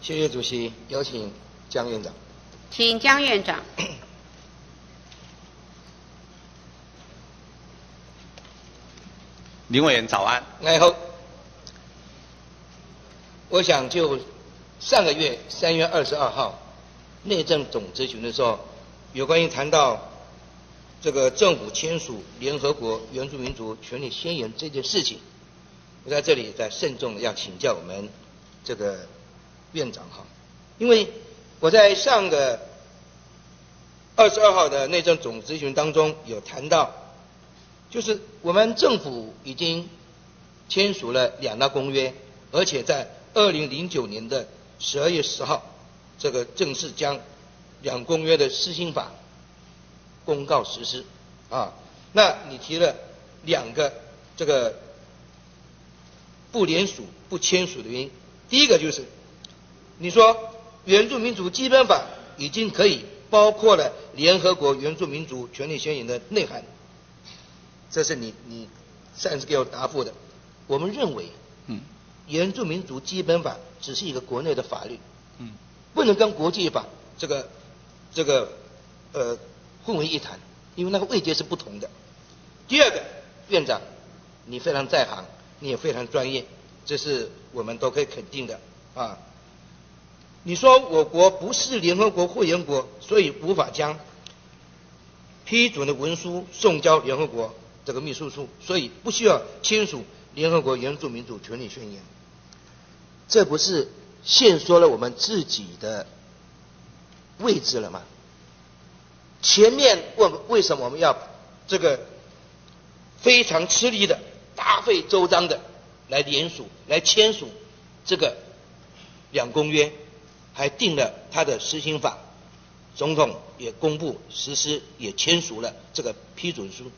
谢谢主席，有请江院长。 请江院长。 林委员早安。 然后，我想就上个月3月22号内政总咨询的时候，有关于谈到这个政府签署联合国原住民族权利宣言这件事情，我在这里再慎重的要请教我们这个院长哈，因为我在上个22号的内政总咨询当中有谈到，就是我们政府已经签署了2大公约，而且在2009年的12月10号，这个正式将2公约的施行法公告实施啊。那你提了2个这个不联署、不签署的原因，第一个就是你说原住民族基本法已经可以包括了联合国原住民族权利宣言的内涵，这是你上次给我答复的。我们认为，原住民族基本法只是一个国内的法律，不能跟国际法这个混为一谈，因为那个位阶是不同的。第二个，院长，你非常在行，你也非常专业，这是我们都可以肯定的啊。你说我国不是联合国会员国，所以无法将批准的文书送交联合国这个秘书处，所以不需要签署联合国原住民族权利宣言。这不是限缩了我们自己的位置了吗？前面为什么我们要这个非常吃力的、大费周章的来联署、来签署这个2公约，还定了它的施行法，总统也公布实施，也签署了这个批准书。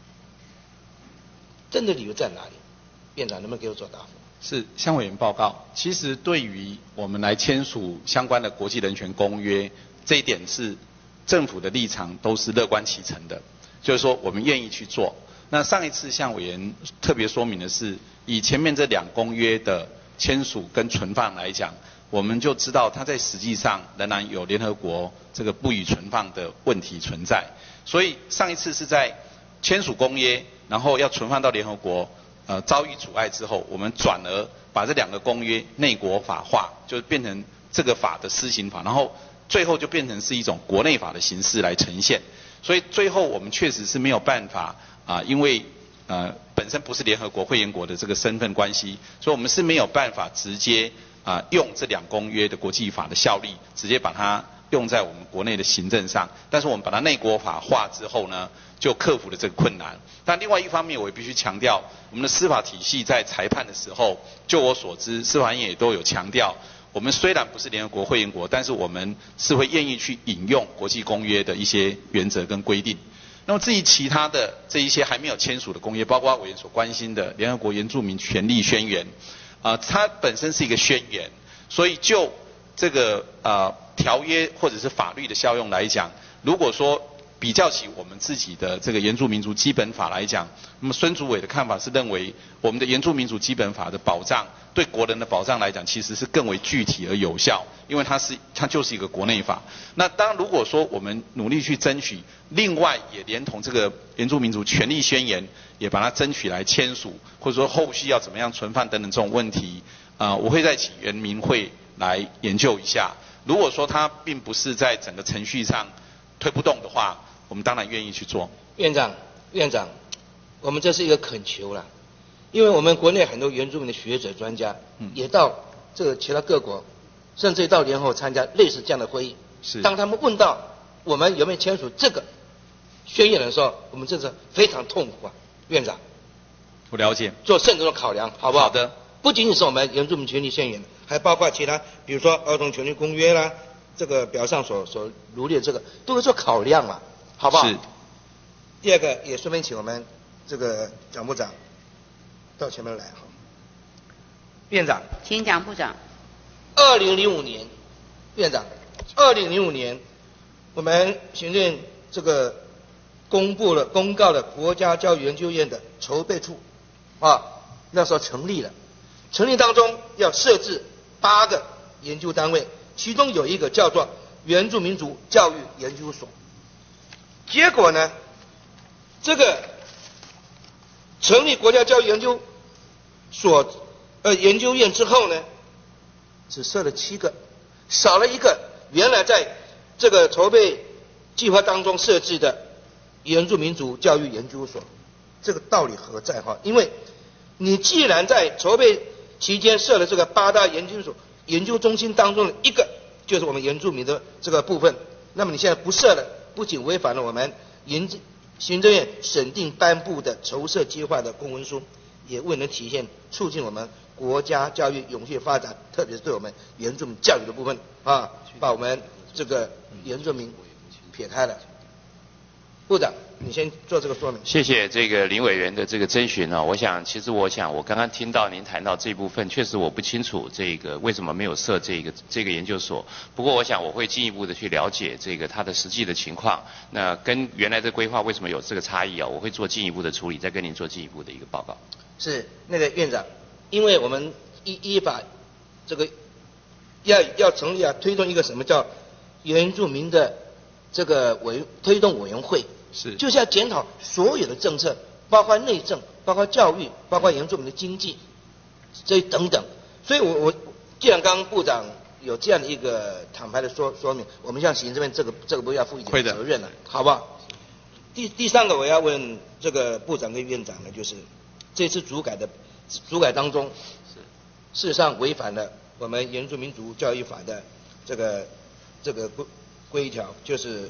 真的理由在哪里？院长能不能给我做答复？ 是，向委员报告。其实对于我们来签署相关的国际人权公约，这一点是政府的立场都是乐观其成的，就是说我们愿意去做。那上一次向委员特别说明的是，以前面这2公约的签署跟存放来讲，我们就知道它在实际上仍然有联合国这个不予存放的问题存在。所以上一次是在签署公约，然后要存放到联合国，遭遇阻碍之后，我们转而把这2个公约内国法化，就变成这个法的施行法，然后最后就变成是一种国内法的形式来呈现。所以最后我们确实是没有办法因为本身不是联合国会员国的这个身份关系，所以我们是没有办法直接用这2公约的国际法的效力，直接把它用在我们国内的行政上。但是我们把它内国法化之后呢，就克服了这个困难。但另外一方面，我也必须强调，我们的司法体系在裁判的时候，就我所知，司法院也都有强调，我们虽然不是联合国会员国，但是我们是会愿意去引用国际公约的一些原则跟规定。那么至于其他的这一些还没有签署的公约，包括委员所关心的联合国原住民权利宣言，它本身是一个宣言，所以就这个条约或者是法律的效用来讲，如果说比较起我们自己的这个原住民族基本法来讲，那么孙主委的看法是认为我们的原住民族基本法的保障，对国人的保障来讲，其实是更为具体而有效，因为它就是一个国内法。那当然，如果说我们努力去争取，另外也连同这个原住民族权利宣言，也把它争取来签署，或者说后续要怎么样存放等等这种问题，我会再请原民会来研究一下。如果说它并不是在整个程序上推不动的话，我们当然愿意去做。院长， 我们这是一个恳求啦，因为我们国内很多原住民的学者专家，也到这个其他各国，甚至到联合国参加类似这样的会议。 是。 当他们问到我们有没有签署这个宣言的时候，我们真是非常痛苦啊，院长。 我了解。 做慎重的考量，好不好？ 好的。 不仅仅是我们原住民权利宣言，还包括其他，比如说儿童权利公约啦，这个表上所罗列这个，都会做考量嘛，好不好？ 是。 第二个也顺便请我们这个蒋部长到前面来哈。院长， 请蒋部长。 2005年，院长，2005年我们行政这个公告了国家教育研究院的筹备处那时候成立了。成立当中要设置8个研究单位，其中有一个叫做原住民族教育研究所。结果呢，这个成立国家教育研究所研究院之后呢，只设了7个，少了一个原来在这个筹备计划当中设置的原住民族教育研究所。这个道理何在哈？因为你既然在筹备期间设了这个8大研究所研究中心当中的一个就是我们原住民的这个部分，那么你现在不设了，不仅违反了我们行政院审定颁布的筹设计划的公文书，也未能体现促进我们国家教育永续发展，特别是对我们原住民教育的部分啊，把我们这个原住民撇开了。部长，你先做这个说明。 谢谢这个林委员的这个征询哦。我想我刚刚听到您谈到这部分，确实我不清楚这个为什么没有设这个研究所。不过我想我会进一步的去了解这个它的实际的情况。那跟原来的规划为什么有这个差异啊？我会做进一步的处理，再跟您做进一步的一个报告。 是那个院长，因为我们依法这个要成立推动一个什么叫原住民的这个推动委员会， 是就是要检讨所有的政策，包括内政，包括教育，包括原住民的经济，这等等。所以我既然刚刚部长有这样的一个坦白的说明，我们向行政院这个不要负一点责任了，好不好？第三个我要问这个部长跟院长呢，就是这次主改当中，事实上违反了我们原住民族教育法的这个规条，就是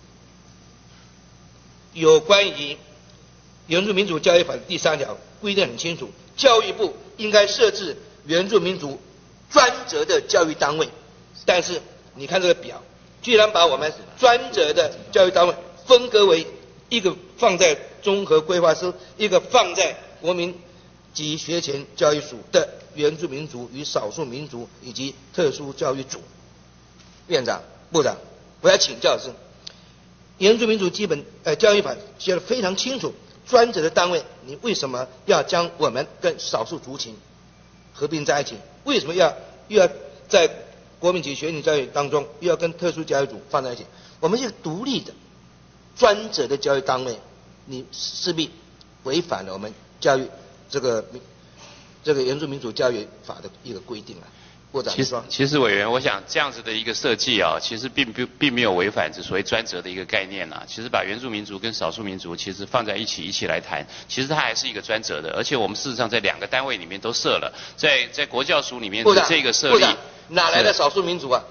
有关于原住民族教育法的第3条规定很清楚，教育部应该设置原住民族专责的教育单位。但是你看这个表，居然把我们专责的教育单位分割为一个放在综合规划司，一个放在国民及学前教育署的原住民族与少数民族以及特殊教育组。院长、部长，我要请教的是，原住民族基本教育法写得非常清楚，专责的单位，你为什么要将我们跟少数族群合并在一起？为什么又要在国民级学前教育当中又要跟特殊教育组放在一起？我们是独立的专责的教育单位，你势必违反了我们教育这个原住民族教育法的一个规定啊。部长说， 其实委员，我想这样子的一个设计啊，其实并没有违反这所谓专责的一个概念啊。其实把原住民族跟少数民族其实放在一起来谈，其实它还是一个专责的。而且我们事实上在2个单位里面都设了，在国教署里面的这个设立， 哪来的少数民族啊？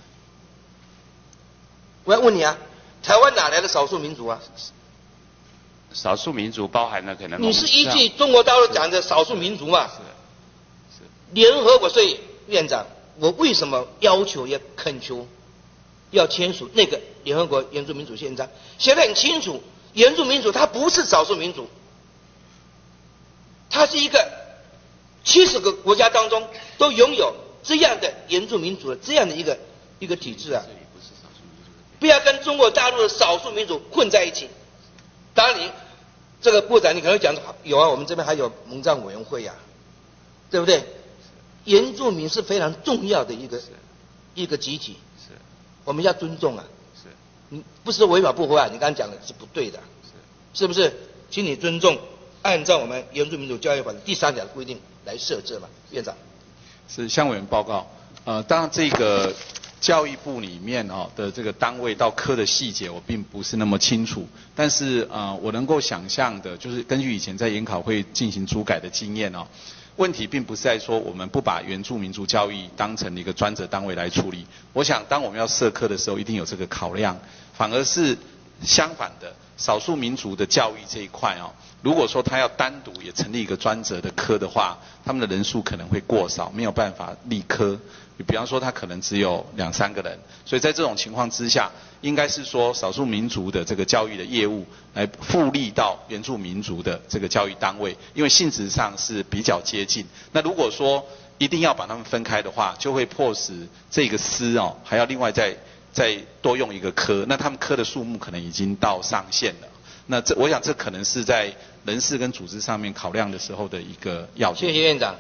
我要问你啊，台湾哪来的少数民族啊？ 少数民族包含了可能你是依据中国大陆讲的少数民族嘛？是。联合国，所以院长，我为什么要求也恳求要签署那个联合国原住民族宪章？写得很清楚，原住民族它不是少数民族，它是一个70个国家当中都拥有这样的原住民族的这样的一个体制啊！不要跟中国大陆的少数民族混在一起。当然你这个部长，你可能讲有啊，我们这边还有蒙藏委员会呀，对不对？原住民是非常重要的一个集体，是，我们要尊重啊。是，你不是违法不违法，你刚刚讲的是不对的，是不是？请你尊重，按照我们原住民族教育法的第3条的规定来设置嘛，院长。 是向委员报告。当然这个教育部里面的这个单位到科的细节我并不是那么清楚，但是我能够想象的就是根据以前在研考会进行主改的经验问题并不是在说我们不把原住民族教育当成一个专责单位来处理。我想当我们要设科的时候一定有这个考量，反而是相反的，少数民族的教育这一块如果说他要单独也成立一个专责的科的话，他们的人数可能会过少，没有办法立科。比方说他可能只有2、3个人，所以在这种情况之下，应该是说少数民族的这个教育的业务来复利到原住民族的这个教育单位，因为性质上是比较接近。那如果说一定要把他们分开的话，就会迫使这个司还要另外再多用一个科，那他们科的数目可能已经到上限了。那我想这可能是在人事跟组织上面考量的时候的一个要点。 谢谢院长。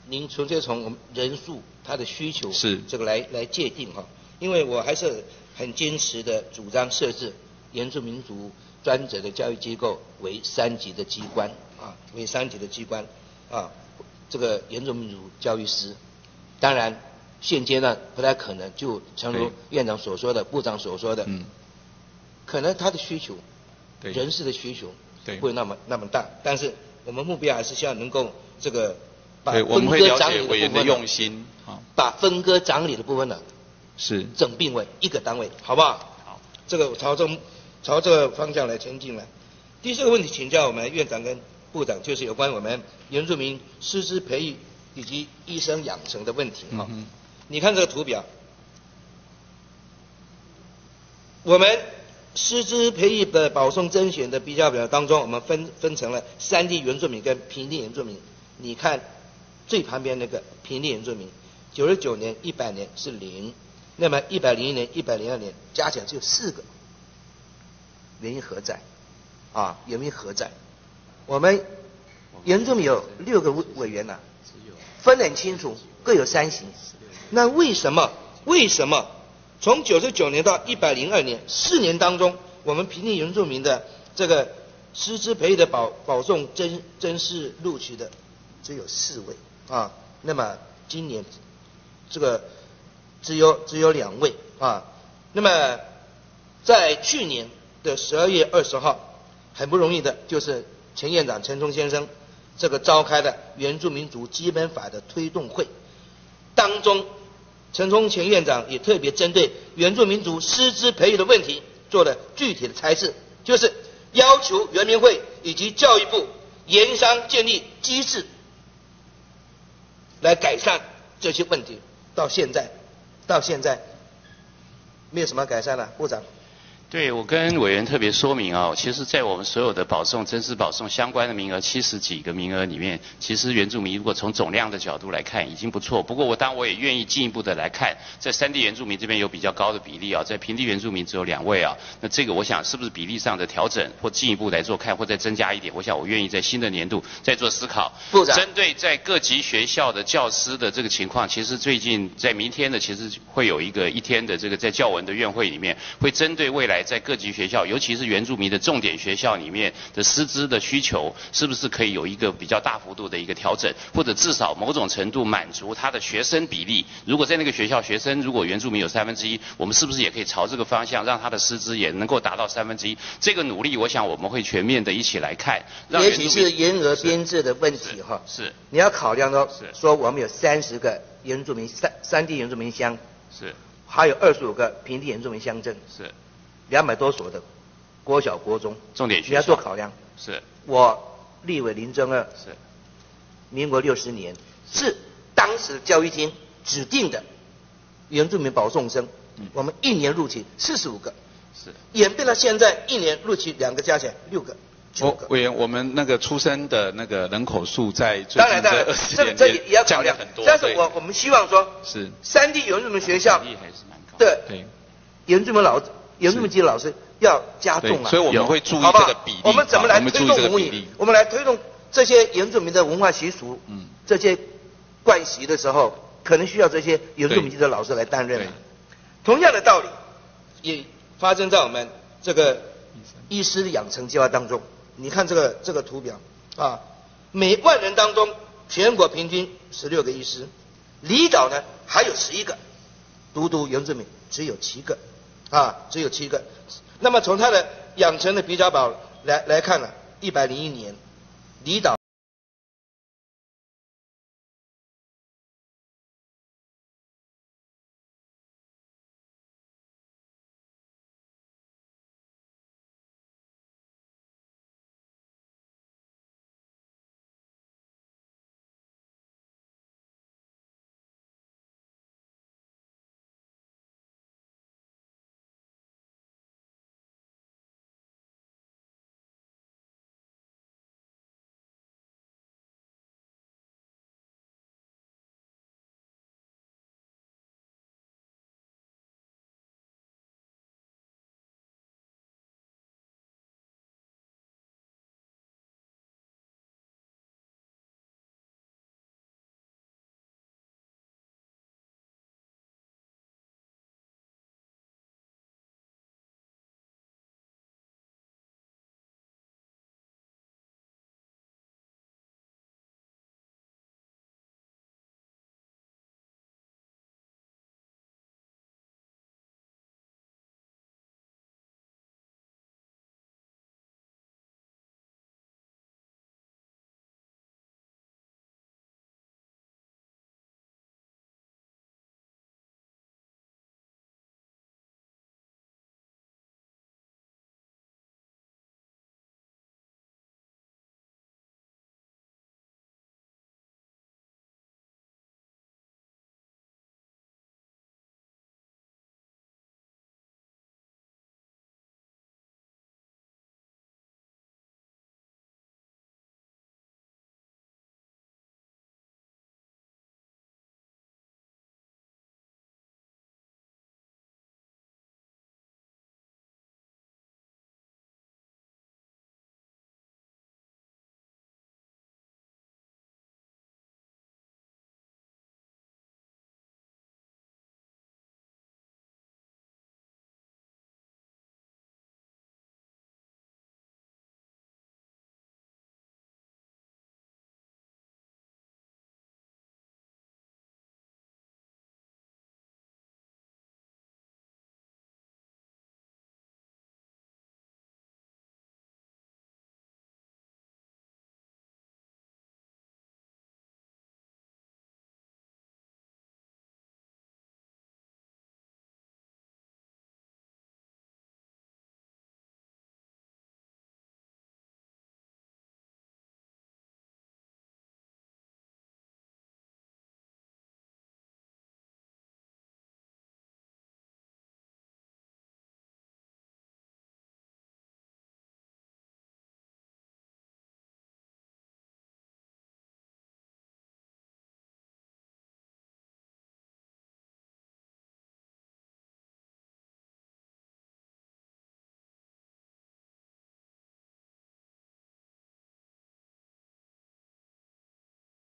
您纯粹从我们人数它的需求是这个来界定哈，因为我还是很坚持的主张设置原住民族专责的教育机构为3级的机关啊，为3级的机关啊，这个原住民族教育师，当然现阶段不太可能，就诚如院长所说的，部长所说的，可能他的需求，人事的需求，不会那么大，但是我们目标还是希望能够这个把分割掌理的部分用心， 把分割掌理的部分呢， 是整并为一个单位，好不好？好，这个朝这个方向来前进了。第4个问题请教我们院长跟部长，就是有关我们原住民师资培育以及医生养成的问题哈。你看这个图表，我们师资培育的保送甄选的比较表当中，我们分成了山地原住民跟平地原住民。你看最旁边那个平地原住民，99年、100年是0，那么101年、102年加起来只有4个，原因何在？啊，原因何在？我们原住民有6个委员呐，分得很清楚，各有3席。那为什么从99年到102年4年当中，我们平地原住民的这个师资培育的保送甄试录取的只有4位啊？那么今年这个只有2位啊。那么在去年的12月20号，很不容易的就是前院长陈冲先生这个召开的原住民族基本法的推动会当中，陈冲前院长也特别针对原住民族师资培育的问题做了具体的裁示，就是要求原民会以及教育部研商建立机制来改善这些问题。到现在没有什么改善了，部长。 对，我跟委员特别说明啊，其实在我们所有的保送、甄试保送相关的名额70几个名额里面，其实原住民如果从总量的角度来看已经不错。不过我也愿意进一步的来看，在山地原住民这边有比较高的比例啊，在平地原住民只有2位啊。那这个我想是不是比例上的调整或进一步来做看，或再增加一点？我想我愿意在新的年度再做思考。 部长， 针对在各级学校的教师的这个情况，其实最近在明天的其实会有一天的这个在教文的院会里面，会针对未来在各级学校，尤其是原住民的重点学校里面的师资的需求，是不是可以有一个比较大幅度的一个调整，或者至少某种程度满足他的学生比例？如果在那个学校学生如果原住民有1/3，我们是不是也可以朝这个方向，让他的师资也能够达到1/3？这个努力，我想我们会全面的一起来看。 也许是员额编制的问题哈。 是。 你要考量到说我们有30个原住民山地原住民乡， 是。 还有25个平地原住民乡镇， 是。 200多所的国小国中， 重点学校你要做考量。 是。 我立委林正二是。 民国60年是当时教育厅指定的原住民保送生，我们1年录取45个， 是。 演变到现在1年录取2个加起来6个。 委员，我们那个出生的那个人口数在最近这20年这也要考量很多， 但是我们希望说， 是山地原住民学校的原住民籍的老师要加重啊， 所以我们会注意这个比例。 我们怎么来推动母语？我们来推动这些原住民的文化习俗，这些惯习的时候，可能需要这些原住民籍的老师来担任。同样的道理，也发生在我们这个医师的养成计划当中。你看这个图表啊，每万人当中，全国平均16个医师，离岛呢还有11个，独独原住民只有7个，只有7个。那么从他的养成的比较表来看呢，101年离岛